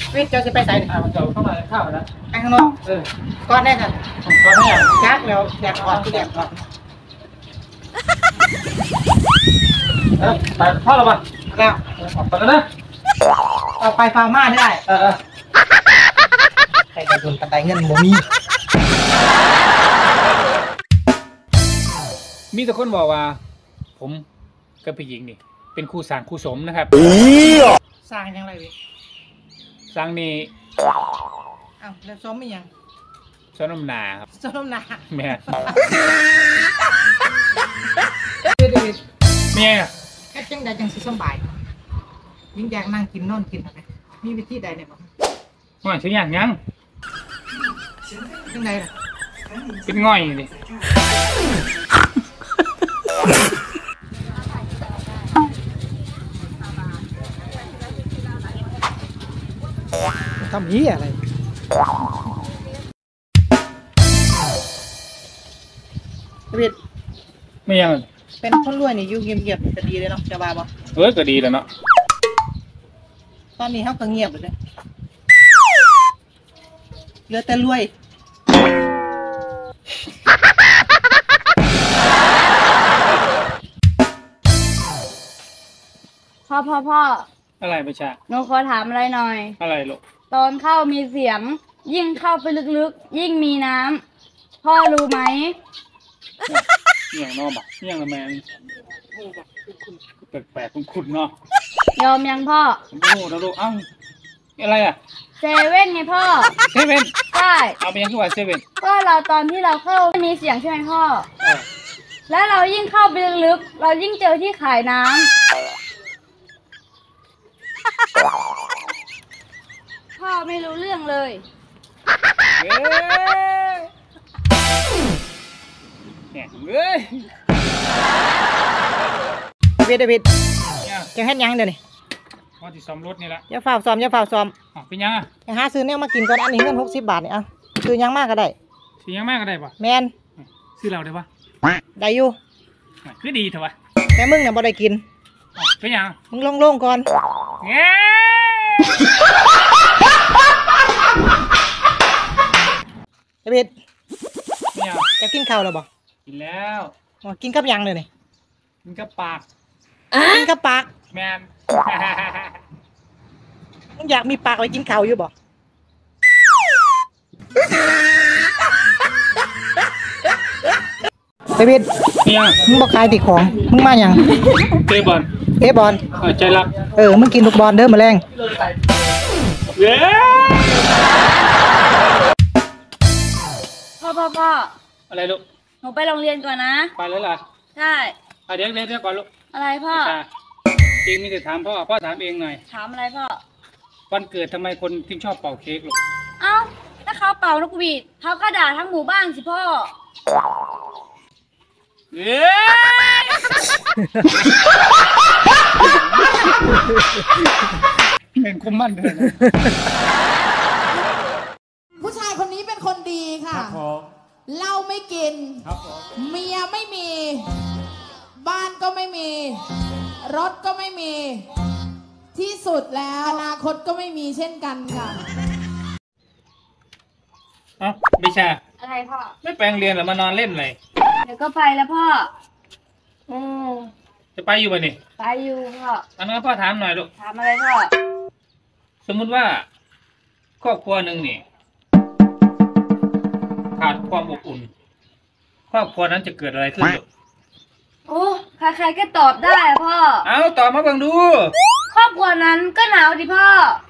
วิทย์เจ้าจะไปใส่มันจะเข้ามาข้าวนะไปข้างนอกก้อนได้กันก้อนเนี่ยยักแล้วแดดก่อนที่แดดก่อนไปพ่อเราปะแล้วไปแล้วนะเอาไปฟาร์มาได้ใครจะโดนกระไดเงินโมมีแต่คนบอกว่าผมกับพี่หญิงนี่เป็นคู่สร้างคู่สมนะครับสร้างยังไงวิสร้างนี่อ้าวแล้วซ้อมไม่ยังซ้อมน้ำหนาครับซ้อมน้ำหนาแม่เมียแค่จังใดจังสิสบายยิ่งอยากนั่งกินนอนกินอะไรมีวิธีใดเนี่ยบอกง่อยชิ้นอย่างยังจังใดล่ะเป็นง่อยดิทำนี้อะไรวิทย์ไม่ยังเป็นคนรวยนี่อยู่เงียบๆจะดีเลยเนาะจะบ้าบ่ก็ดีแล้วเนาะตอนนี้เขาก็เงียบเลยเหลือแต่รวยพ่ออะไรประชาหนูขอถามอะไรหน่อยอะไรลูกตอนเข้ามีเสียงยิ่งเข้าไปลึกๆยิ่งมีน้ำพ่อรู้ไหมอย่างนอกบักอย่างละแมนแปลกๆคุ้นๆเนาะยอมยังพ่อโอ้แล้วลูกอะไรอ่ะเซเว่นไงพ่อเซเว่นใช่เอาไปยังที่ว่าเซเว่นก็เราตอนที่เราเข้ามีเสียงใช่ไหมพ่อแล้วเรายิ่งเข้าไปลึกๆเรายิ่งเจอที่ขายน้ำพ่อไม่รู้เรื่องเลยเนี่ยเว้ยเดวิดจะเฮ็ดยังเดี๋ยวนี้ว่าที่ซ้อมรถนี่แหละอย่าฝ่าซ้อมเป็นยังอ่ะหาซื้อเนี่ยมากินก่อนอันนี้เงิน60 บาทเนี่ยซื้อยังมากก็ได้ซื้อยังมากก็ได้ปะแมนซื้อเราได้ปะได้อยู่คือดีเถอะวะแต่มึงเนี่ยบ่ได้กินเป็นยังมึงโล่งๆก่อนเดวิดเนี่ยจะกินข้าวแล้วบ่กินแล้วกินกับยังเลยนี่กินกับปากกินกับปากแมนมึงอยากมีปากไว้กินข้าวอยู่บ่เดวิดเนี่ยมึงบอกขายติดของมึงมาอย่างเตะบอลใจรักมึงกินลูกบอลเด้อมาแรงพ่ออะไรลูกหนูไปโรงเรียนก่อนนะไปแล้วล่ะใช่เดี๋ยวก่อนลูกอะไรพ่อจริงมีแต่ถามพ่อถามเองหน่อยถามอะไรพ่อวันเกิดทำไมคนถึงชอบเป่าเค้กลูกถ้าเขาเป่านกหวีดเขาก็ด่าทั้งหมู่บ้านสิพ่อเป็นคุ้มมั่นเลยผู้ชายคนนี้เป็นคนดีค่ะเหล้าไม่กินเมียไม่มีบ้านก็ไม่มีรถก็ไม่มีที่สุดแล้วอนาคตก็ไม่มีเช่นกันค่ะบิชาอะไรพ่อไม่แปลงเรียนหรือมานอนเล่นเลยเดี๋ยวก็ไปแล้วพ่อจะไปอยู่ไหมนี่ไปอยู่พ่ออันนั้นพ่อถามหน่อยลูกถามอะไรพ่อสมมุติว่าครอบครัวหนึ่งนี่ขาดความอบอุ่นครอบครัวนั้นจะเกิดอะไรขึ้นลูกโอ้ใครๆก็ตอบได้พ่อตอบมาเบิ่งดูครอบครัวนั้นก็หนาวดิพ่อ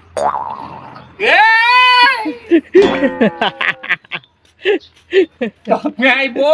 ตอบไงโบ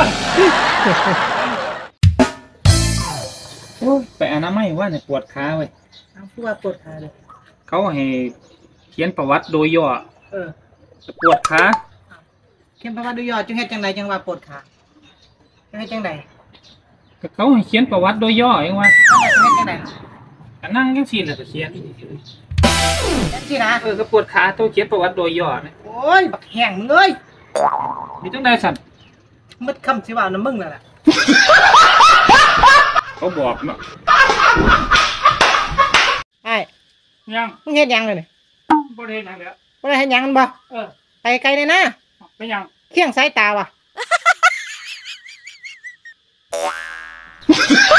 ไปอนามัยว่าเนี่ยปวดขาเว้ยพูดว่าปวดขาเลยเขาให้เขียนประวัติโดยย่อปวดขาเขียนประวัติโดยย่อจังเฮ็ดจังไดจังว่าปวดขาจังเฮ็ดจังไดเขาให้เขียนประวัติโดยย่อเองว่าจังเฮ็ดจังไดนั่งยังสี่เลยเขียนสินะก็ปวดขาต้องเขียนประวัติโดยย่อนะโอ้ยบักแห้งมึงเอ้ยมีต้องได้สั่นมึดคำสิว่าน้ำมึงนั่นแหละเขาบอกเนาะไอ้ยังมึงเฮ็ดยังเลยนี่บ่ได้หยังแล้วบ่ได้เห็นหยังบ่เออไปไกลเลยนะเป็นหยังเคี่ยงสายตาว่ะ